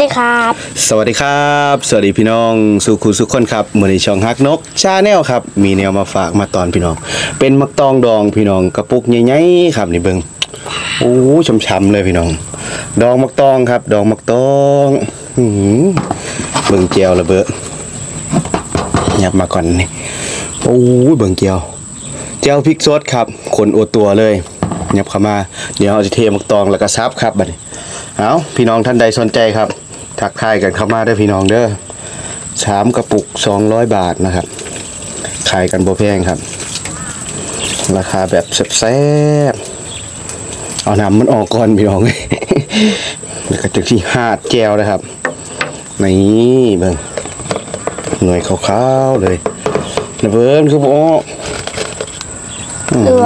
ดีครับสวัสดีครับสวัสดีพี่น้องสุขุสุขคนครับมื้อนี้ช่องฮักนกชาแนลครับมีแนวมาฝากมาตอนพี่น้องเป็นมักตองดองพี่น้องกระปุกใหญ่ๆครับนี่เบิ่งโอ้ช่ำๆเลยพี่น้องดองมักตองครับดองมักตองเบิ่งแก้วระเบ้อยับมาก่อนนี่โอ้เบิ่งแก้วแก้วพริกสดครับคนโอตัวเลยยับเข้ามาเดี๋ยวเราจะเทมักตองแล้วก็ซับครับบัดนี้เอาพี่น้องท่านใดสนใจครับทักทายกันเข้ามาได้พี่น้องเด้อ3กระปุก200 บาทนะครับขายกันบ่แพงครับราคาแบบแซ่บๆเอาน้ำมันออกก่อนพี่น้อง แล้วก็จะที่หาดแก้วนะครับนี่เบิ่งหน่วยขาวๆเลยนะเบิ่งคือบ่เรือ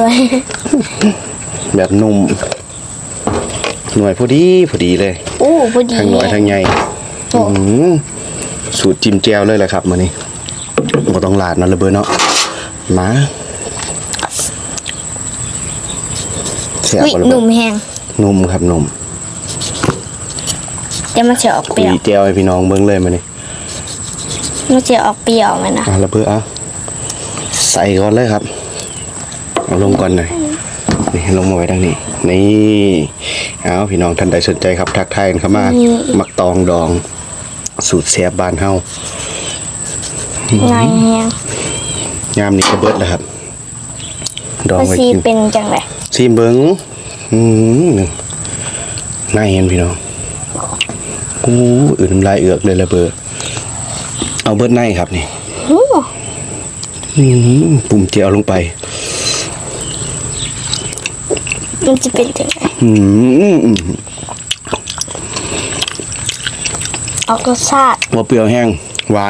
แบบนุ่มหน่วยพอดีเลยโอ้พอดีทั้งน้อยทั้งใหญ่สูตรจิ้มแจ่วเลยแหละครับมื้อนี้บ่ต้องลาดเนาะระเบิดเนาะมาเสียบหนุ่มแห้งนุ่มครับนุ่มจะมาเสียออกเปรี้ยวคุยแจ่วให้พี่น้องเบิ่งเลยมื้อนี้มันจะออกเปรี้ยวมั้ยนะระเบิดใส่ก่อนเลยครับเอาลงก่อนหน่อยนี่ลงมาไว้ดังนี้นี่เอาพี่น้องท่านใดสนใจครับทักทายกันเข้ามามักตองดองสูตรแซ่บบ้านเฮาง่ายแฮงยามนี้ก็เบิดแล้วครับดองไว้กินเป็นจังได๋ซีเบิ่งน่าเห็นพี่น้องอื่นน้ำลายเอือกเลยระเบิดเอาเบิดในครับนี่ปุ่มเจียวลงไปมันจะเป็นยังไงออกรสชาติว่าเปรี้ยวแห้งหวาน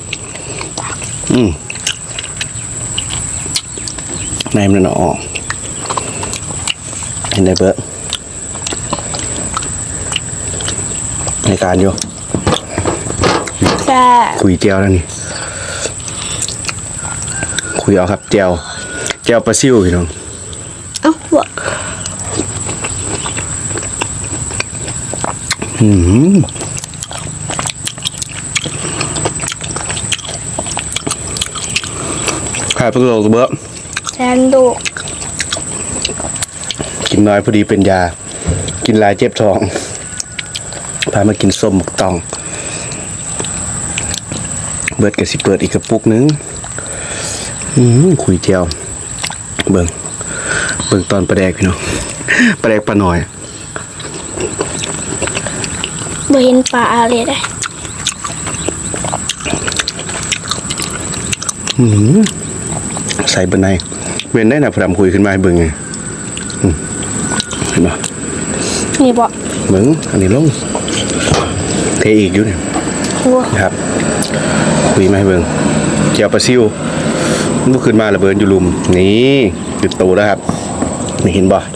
ในมันออกเห็นได้เบิร์ในการอยู่คุยเจียวแล้วนี่คุยเอาครับเจียวปลาซิวพี่น้องขายปลาโลกเบอะแซนดูกินน้อยพอดีเป็นยากินหลายเจ็บท้องพามากินส้มหมกตองเบิดกับสิเปิดอีกกระปุกนึงคุยเจียวเบิ่งตอนปลาแดกพี่น้องปลาแดกปลาหน่อยบ่เห็นปลาอะไรได้ใส่บนในเว้นได้นะพรำคุยขึ้นมาให้เบิ่งไงเห็นป่ะนี่บ่เบิ่งอันนี้ลงเทอีกอยู่เนี่ยครับคุยมาให้เบิ่งเจียวปลาซิวมันขึ้นมาระเบิดอยู่ลุมนี่ติดโตแล้วครับไม่เห็นบ่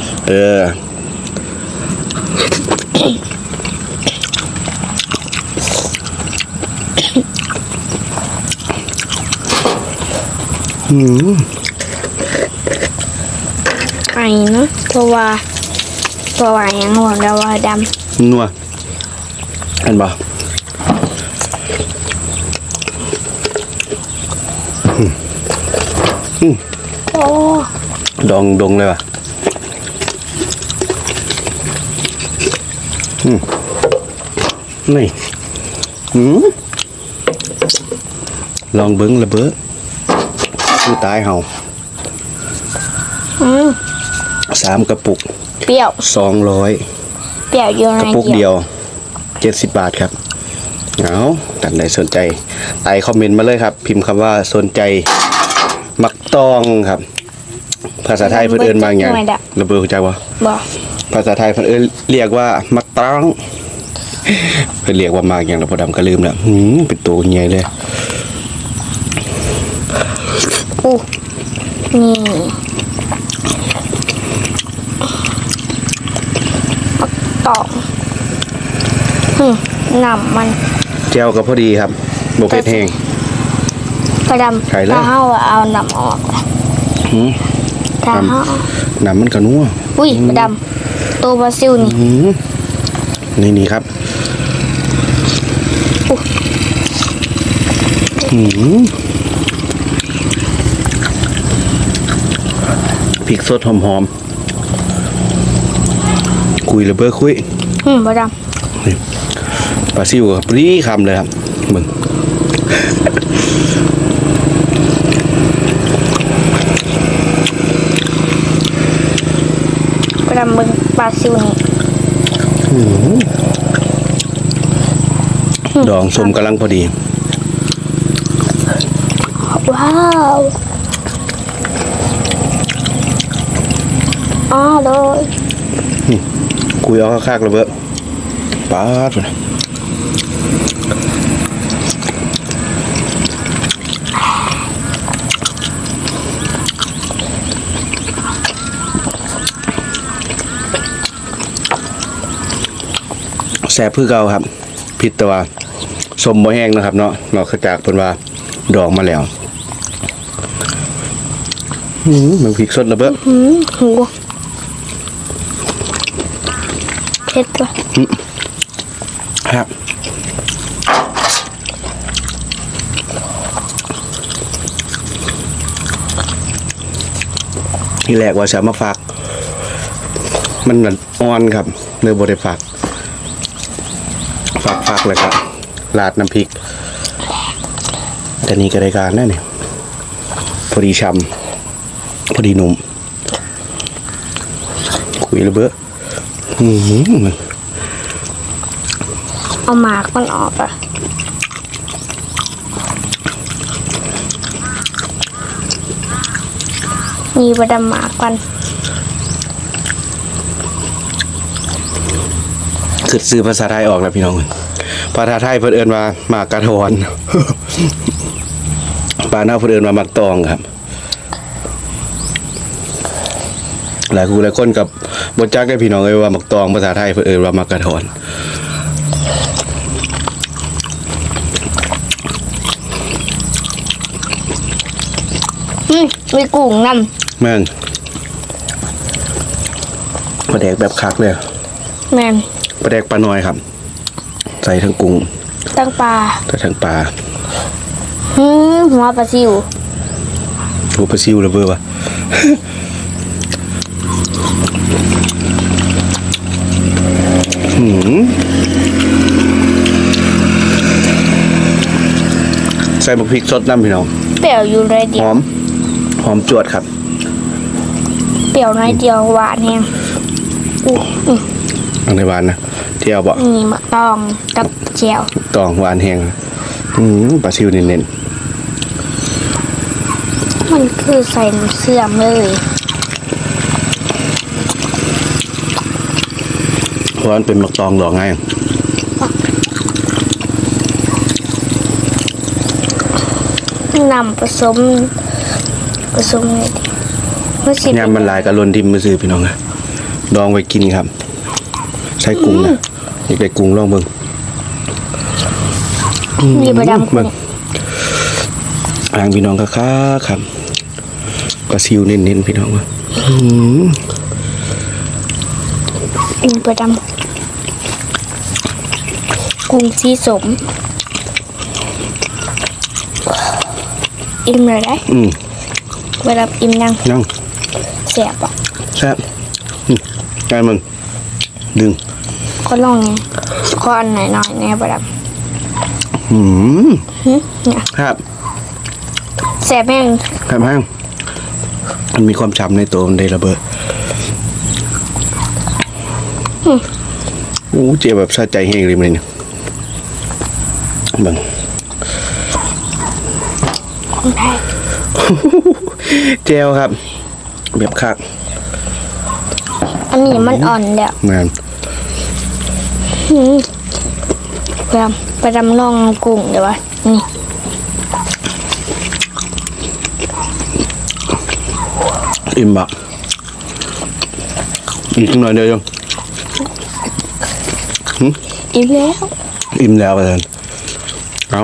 ไก่เนาะตัววาอย่างหัวดาวดำนัวเห็นบ่โอ้ดองเลยว่ะนี่ลองเบิ้งระเบิดผู้ตายเห่า3กระปุกเปรี้ยว 200 เปรี้ยวอยู่ในกระปุกเดียว70 บาทครับเอาท่านใดสนใจไต่คอมเมนต์มาเลยครับพิมพ์คำว่าสนใจมักตองครับภาษาไทยเพิ่นเอิ้นมาอย่างระเบิดเข้าใจบ่ภาษาไทยเพิ่นเรียกว่ามักตองเพิ่นเรียกว่ามากอย่างเราพอดำก็ลืมแล้วเป็นตัวใหญ่เลยนี่มักตองน้ำมันแจ่วก็พอดีครับบ่เผ็ดแห้งพอดำถ้าเอาน้ำออกถ้าน้ำมันก็นัวพอดำตัวปลาซิวนี่นี่ครับพริกสดหอมๆคุยระเบ้อคุยประดนี่ปลาซิวกับปรีคำเลยครับมึงประดำมึงปลาซิวนี่ดองสมกำลังพอดีว้าวเลยคุยเอาคักๆระเบ้อปาดเลยแซ่บคือเก่าครับพิษตัวสมบ่แห้งนะครับเนาะนอกจากเพิ่นว่าดองมาแล้วมันพริกสดระเบ้อเผ็ดว่ะครับที่แรกว่าจะมาฝากมันอ่อนครับเนื้อบดฝากเลยครับราดน้ำพริกแต่นี่ก็ได้การแน่เนี่ยพอดีช้ำพอดีนุ่มคุยระเบ้อเอาหมากมันออกอ่ะมีประดำหมากกันคือซื้อภาษาไทยออกแล้วพี่น้องภาษาไทยเพิ่นเอิ้นว่าหมากกระทอนปลาเน่าเพิ่นเอิ้นว่าหมากตองครับหลายคนกับบ่จักได้พี่น้องเอ้ยว่าหมากตองภาษาไทยเพิ่นเอิ้นว่าหมากกระทอนมีกุ้งน้ำแม่นปลาแดกแบบคักเลยแม่นปลาแดกปลาน้อยครับใส่ทั้งกุ้งทั้งปลาใส่ทั้งปลาหัวปลาซิวหัวปลาซิวระเบ้อวะใส่พริกสดน้ำพี่น้องเปรี้ยวอยู่เลยเดียวหอมจวดครับเปรี้ยวน้อยเดียวหวานแห้งอันในหวานนะเที่ยวบอกนี่มะตองกับเจียวตองหวานแห้งปลาซิวเน้นๆมันคือใส่เสื่อมเลยเพราะมันเป็นมะตองดอกไงนำผสมเลยยำมันลายกับลนทิมมาซื้อพี่น้องนะดองไว้กินครับใช้กุ้งนะอยากได้กุ้งลองเบิ่งมีประดำกุ้งอ่างพี่น้องครับปลาซิวเน้นๆพี่น้องว่ามีประดำกุ้งสีสมอิ่มเลยได้เวลาอิ่มนั่งแสบอ่ะแสบไงมึงดึงก็ลองไงข้ออันไหนหน่อยแน่ประดับเนี่ยครับแสบแห้งมันมีความฉ่ำในตัวมันได้ระเบิดเจ็บแบบสะใจแห้งเลยมันเนี่ยบังเจลครับแบบคักอันนี้มันอ่อนแล้วแม่นไปดำลองกุ้งเดี๋ยววะนี่อิ่มบะอีกหน่อยเดียวยังอิ่มแล้วอาจารย์เอา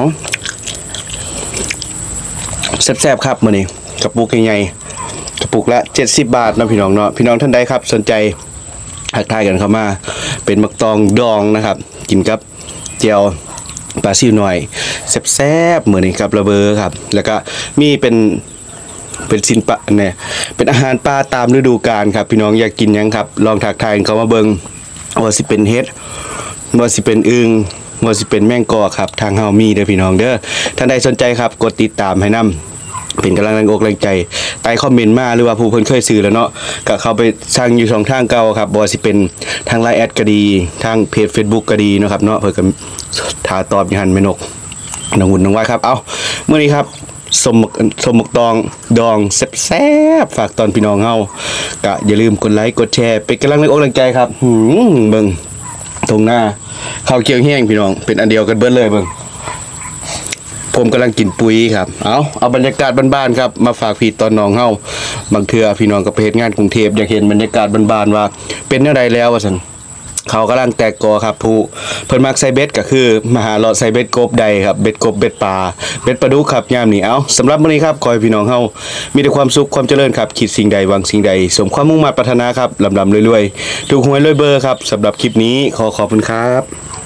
แซ่บๆครับมื้อนี้กระปุกใหญ่ๆกระปุกละ70 บาทนะพี่น้องเนาะพี่น้องท่านใดครับสนใจทักทายกันเข้ามาเป็นมักตองดองนะครับกินกับเจียวปลาซิวหน่อยแซ่บๆมื้อนี้ครับระเบอครับแล้วก็มีเป็นสินปะเนี่ยเป็นอาหารปลาตามฤดูกาลครับพี่น้องอยากกินหยังครับลองทักทายเขามาเบิ่งว่าสิเป็นเฮ็ดว่าสิเป็นอึ่งว่าสิเป็นแมงกอครับทางเฮามีเด้อพี่น้องเด้อท่านใดสนใจครับกดติดตามให้นำเป็นกำลังแรงอกแรงใจใต้คอมเมนต์มาหรือว่าผู้เพิ่นเคยซื้อแล้วเนาะก็เข้าไปสั่งอยู่ช่องทางเก่าครับบ่ว่าสิเป็นทาง LINE แอดก็ดีทางเพจ Facebook ก็ดีเนาะครับเนาะเพิ่นก็ท่าตอบอยู่หั่นแม่นกน้องหุ่นน้องไว้ครับเอามื้อนี้ครับสมหมกตองดองแซ่บๆฝากตอนพี่น้องเฮาก็อย่าลืมกดไลค์กดแชร์เป็นกำลังแรงอกแรงใจครับเบิ่งตรงหน้าข้าวเกี๊ยวแห้งพี่น้องเป็นอันเดียวกันเบิดเลยเบิ่งผมกำลังกินปุ๋ยครับเอาบรรยากาศบ้านๆครับมาฝากพี่ตอนน้องเฮาบางเทื่อพี่น้องก็ไปเฮ็ดงานกรุงเทพอยากเห็นบรรยากาศบ้านๆว่าเป็นแนวใดแล้วว่าซั่นเขากำลังแตกกอครับผู้เพิ่นมักใส่เบ็ดก็คือมาหาเลาะใส่เบ็ดกบใดครับเบ็ดกบเบ็ดปลาเบ็ดปลาดุกครับยามนี้สำหรับมื้อนี้ครับขอให้พี่น้องเฮามีแต่ความสุขความเจริญครับคิดสิ่งใดหวังสิ่งใดสมความมุ่งมั่นปรารถนาครับลำๆรวยๆถูกหวยรวยเบอร์ครับสำหรับคลิปนี้ขอบคุณครับ